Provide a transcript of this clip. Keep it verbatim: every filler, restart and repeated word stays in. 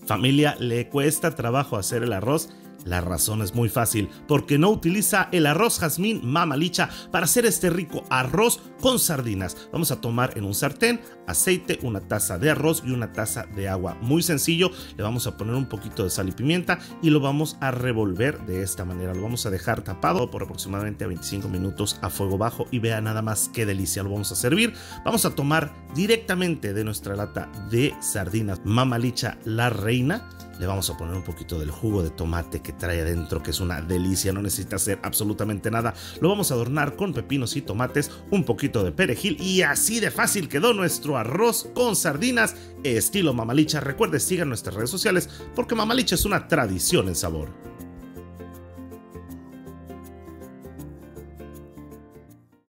Familia, ¿le cuesta trabajo hacer el arroz? La razón es muy fácil, porque no utiliza el arroz jazmín Mama Licha para hacer este rico arroz con sardinas. Vamos a tomar en un sartén aceite, una taza de arroz y una taza de agua. Muy sencillo, le vamos a poner un poquito de sal y pimienta y lo vamos a revolver de esta manera. Lo vamos a dejar tapado por aproximadamente veinticinco minutos a fuego bajo y vea nada más qué delicia. Lo vamos a servir. Vamos a tomar directamente de nuestra lata de sardinas Mama Licha La Reina. Le vamos a poner un poquito del jugo de tomate que trae adentro, que es una delicia, no necesita hacer absolutamente nada. Lo vamos a adornar con pepinos y tomates, un poquito de perejil y así de fácil quedó nuestro arroz con sardinas estilo Mama Licha. Recuerde, sigan nuestras redes sociales porque Mama Licha es una tradición en sabor.